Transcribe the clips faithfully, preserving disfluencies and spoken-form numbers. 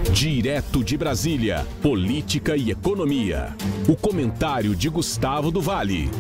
Direto de Brasília, política e economia. O comentário de Gustavo do Vale.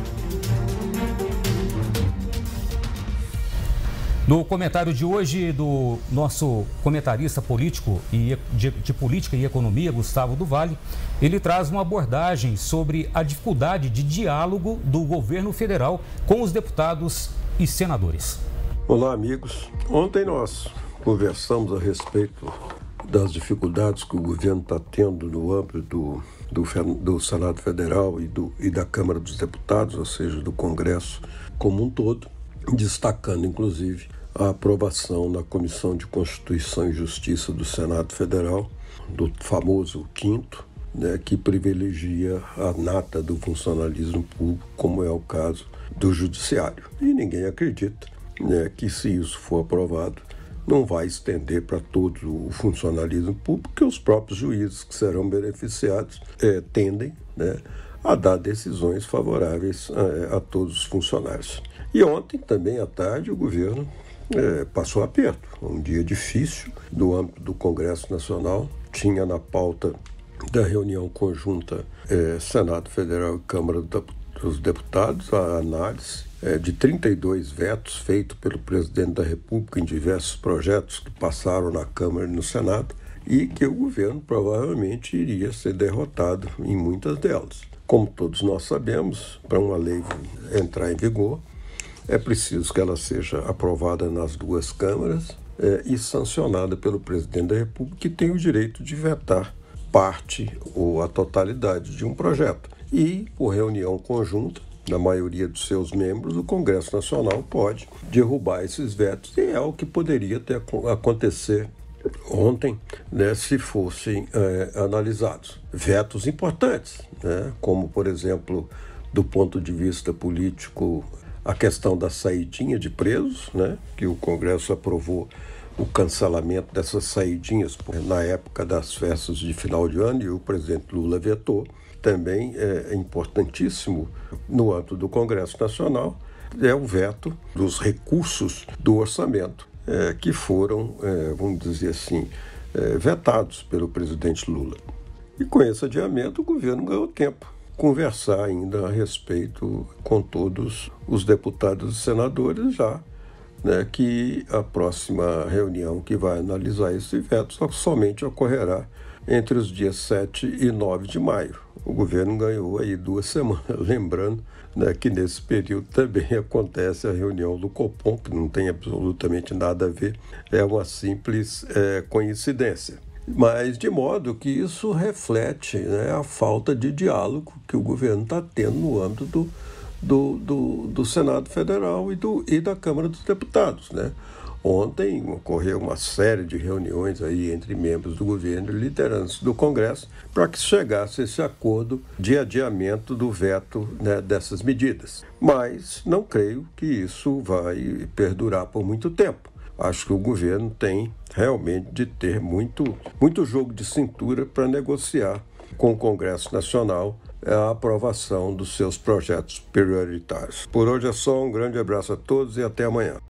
No comentário de hoje do nosso comentarista político e de, de política e economia, Gustavo do Vale, ele traz uma abordagem sobre a dificuldade de diálogo do governo federal com os deputados e senadores. Olá, amigos. Ontem nós conversamos a respeito das dificuldades que o governo está tendo no âmbito do, do, do Senado Federal e, do, e da Câmara dos Deputados, ou seja, do Congresso como um todo, destacando, inclusive, a aprovação na Comissão de Constituição e Justiça do Senado Federal, do famoso quinto, né, que privilegia a nata do funcionalismo público, como é o caso do Judiciário. E ninguém acredita, né, que se isso for aprovado, não vai estender para todo o funcionalismo público, que os próprios juízes que serão beneficiados é, tendem, né, a dar decisões favoráveis a, a todos os funcionários. E ontem, também à tarde, o governo é, passou aperto. Um dia difícil no âmbito do Congresso Nacional. Tinha na pauta da reunião conjunta é, Senado Federal e Câmara dos Deputados a análise é, de trinta e dois vetos feitos pelo presidente da República em diversos projetos que passaram na Câmara e no Senado e que o governo provavelmente iria ser derrotado em muitas delas. Como todos nós sabemos, para uma lei entrar em vigor, é preciso que ela seja aprovada nas duas câmaras é, e sancionada pelo presidente da República, que tem o direito de vetar parte ou a totalidade de um projeto. E, por reunião conjunta, na maioria dos seus membros, o Congresso Nacional pode derrubar esses vetos. E é o que poderia ter acontecer ontem, né, se fossem é, analisados. Vetos importantes, né, como, por exemplo, do ponto de vista político, a questão da saidinha de presos, né, que o Congresso aprovou o cancelamento dessas saidinhas na época das festas de final de ano e o presidente Lula vetou. Também é importantíssimo no âmbito do Congresso Nacional é o veto dos recursos do orçamento é, que foram, é, vamos dizer assim, é, vetados pelo presidente Lula. E com esse adiamento o governo ganhou tempo. Conversar ainda a respeito com todos os deputados e senadores já, né, que a próxima reunião que vai analisar esse veto só somente ocorrerá entre os dias sete e nove de maio. O governo ganhou aí duas semanas, lembrando, né, que nesse período também acontece a reunião do Copom, que não tem absolutamente nada a ver, é uma simples é, coincidência. Mas de modo que isso reflete, né, a falta de diálogo que o governo está tendo no âmbito do, do, do, do Senado Federal e, do, e da Câmara dos Deputados, né? Ontem ocorreu uma série de reuniões aí entre membros do governo e lideranças do Congresso para que chegasse esse acordo de adiamento do veto, né, dessas medidas. Mas não creio que isso vai perdurar por muito tempo. Acho que o governo tem realmente de ter muito, muito jogo de cintura para negociar com o Congresso Nacional a aprovação dos seus projetos prioritários. Por hoje é só, um grande abraço a todos e até amanhã.